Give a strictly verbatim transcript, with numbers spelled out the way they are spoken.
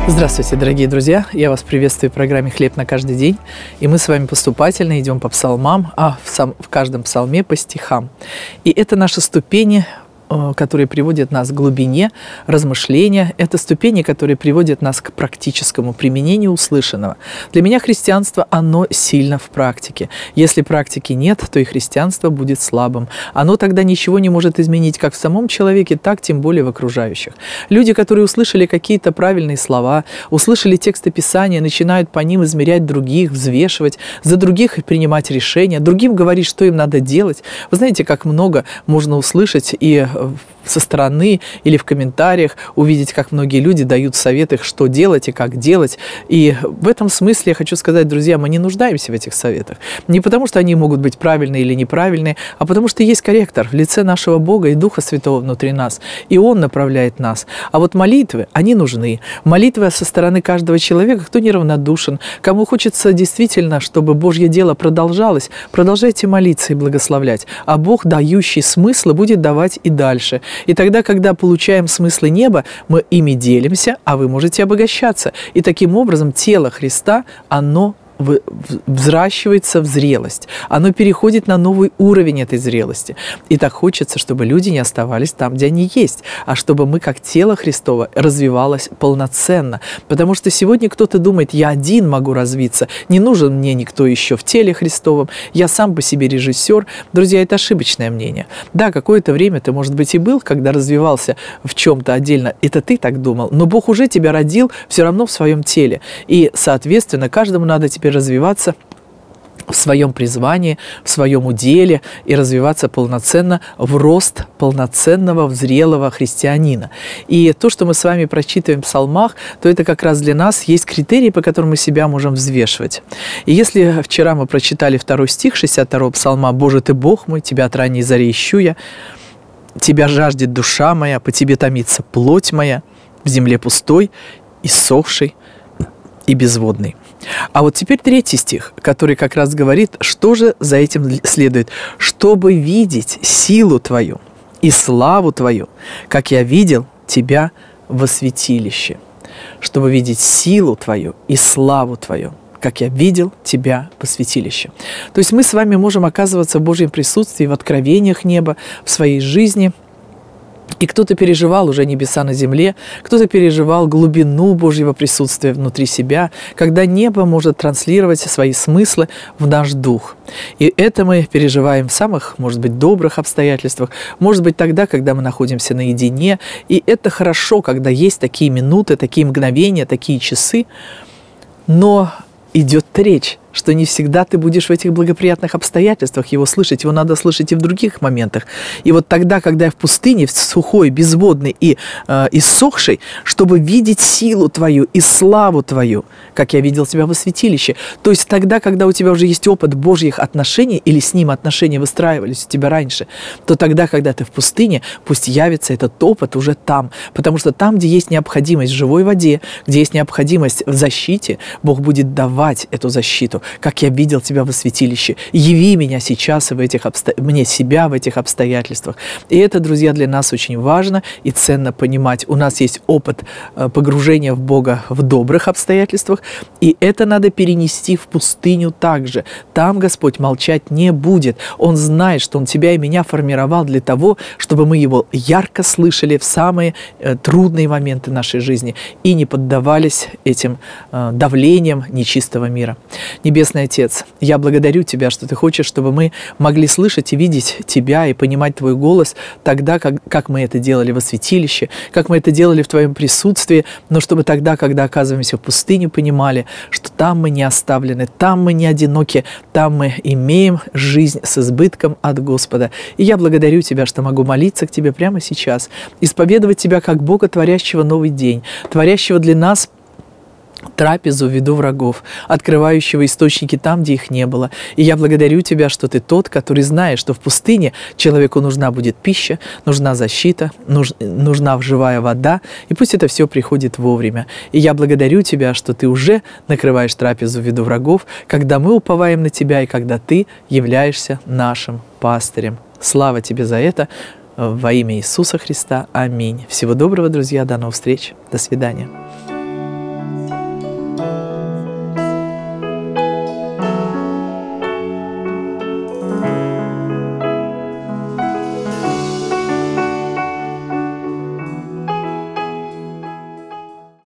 Здравствуйте, дорогие друзья! Я вас приветствую в программе «Хлеб на каждый день». И мы с вами поступательно идем по псалмам, а в, сам, в каждом псалме по стихам. И это наши ступени, которые приводят нас к глубине размышления. Это ступени, которые приводят нас к практическому применению услышанного. Для меня христианство, оно сильно в практике. Если практики нет, то и христианство будет слабым. Оно тогда ничего не может изменить как в самом человеке, так тем более в окружающих. Люди, которые услышали какие-то правильные слова, услышали тексты Писания, начинают по ним измерять других, взвешивать, за других принимать решения, другим говорить, что им надо делать. Вы знаете, как много можно услышать и со стороны или в комментариях увидеть, как многие люди дают советы, что делать и как делать. И в этом смысле я хочу сказать, друзья, мы не нуждаемся в этих советах. Не потому, что они могут быть правильные или неправильные, а потому, что есть корректор в лице нашего Бога и Духа Святого внутри нас. И Он направляет нас. А вот молитвы, они нужны. Молитвы со стороны каждого человека, кто неравнодушен, кому хочется действительно, чтобы Божье дело продолжалось, продолжайте молиться и благословлять. А Бог, дающий смыслы, будет давать и дальше. Дальше. И тогда, когда получаем смыслы неба, мы ими делимся, а вы можете обогащаться. И таким образом тело Христа, оно взращивается в зрелость. Оно переходит на новый уровень этой зрелости. И так хочется, чтобы люди не оставались там, где они есть, а чтобы мы, как тело Христово, развивалось полноценно. Потому что сегодня кто-то думает, я один могу развиться, не нужен мне никто еще в теле Христовом, я сам по себе режиссер. Друзья, это ошибочное мнение. Да, какое-то время ты, может быть, и был, когда развивался в чем-то отдельно, это ты так думал, но Бог уже тебя родил все равно в своем теле. И, соответственно, каждому надо теперь развиваться в своем призвании, в своем уделе и развиваться полноценно в рост полноценного, зрелого христианина. И то, что мы с вами прочитываем в псалмах, то это как раз для нас есть критерии, по которым мы себя можем взвешивать. И если вчера мы прочитали второй стих шестьдесят второго псалма «Боже, Ты Бог мой, Тебя от ранней зари ищу я, Тебя жаждет душа моя, по Тебе томится плоть моя, в земле пустой, иссохшей и безводной». А вот теперь третий стих, который как раз говорит, что же за этим следует. «Чтобы видеть силу Твою и славу Твою, как я видел Тебя во святилище». Чтобы видеть силу Твою и славу Твою, как я видел Тебя во святилище. То есть мы с вами можем оказываться в Божьем присутствии, в откровениях неба, в своей жизни. И кто-то переживал уже небеса на земле, кто-то переживал глубину Божьего присутствия внутри себя, когда небо может транслировать свои смыслы в наш дух. И это мы переживаем в самых, может быть, добрых обстоятельствах, может быть, тогда, когда мы находимся наедине. И это хорошо, когда есть такие минуты, такие мгновения, такие часы. Но идет речь, что не всегда ты будешь в этих благоприятных обстоятельствах его слышать. Его надо слышать и в других моментах. И вот тогда, когда я в пустыне, в сухой, безводной и э, иссохшей, чтобы видеть силу Твою и славу Твою, как я видел Тебя во святилище. То есть тогда, когда у тебя уже есть опыт Божьих отношений, или с Ним отношения выстраивались у тебя раньше, то тогда, когда ты в пустыне, пусть явится этот опыт уже там. Потому что там, где есть необходимость в живой воде, где есть необходимость в защите, Бог будет давать эту защиту. Как я видел Тебя во святилище. Яви меня сейчас в этих обсто... мне себя в этих обстоятельствах. И это, друзья, для нас очень важно и ценно понимать. У нас есть опыт погружения в Бога в добрых обстоятельствах, и это надо перенести в пустыню также. Там Господь молчать не будет. Он знает, что Он тебя и меня формировал для того, чтобы мы Его ярко слышали в самые трудные моменты нашей жизни и не поддавались этим давлениям нечистого мира. Небесный Отец, я благодарю Тебя, что Ты хочешь, чтобы мы могли слышать и видеть Тебя и понимать Твой голос тогда, как, как мы это делали во святилище, как мы это делали в Твоем присутствии, но чтобы тогда, когда оказываемся в пустыне, понимали, что там мы не оставлены, там мы не одиноки, там мы имеем жизнь с избытком от Господа. И я благодарю Тебя, что могу молиться к Тебе прямо сейчас, исповедовать Тебя как Бога, творящего новый день, творящего для нас трапезу в виду врагов, открывающего источники там, где их не было. И я благодарю Тебя, что Ты тот, который знает, что в пустыне человеку нужна будет пища, нужна защита, нуж, нужна живая вода, и пусть это все приходит вовремя. И я благодарю Тебя, что Ты уже накрываешь трапезу в виду врагов, когда мы уповаем на Тебя и когда Ты являешься нашим пастырем. Слава Тебе за это. Во имя Иисуса Христа. Аминь. Всего доброго, друзья. До новых встреч. До свидания.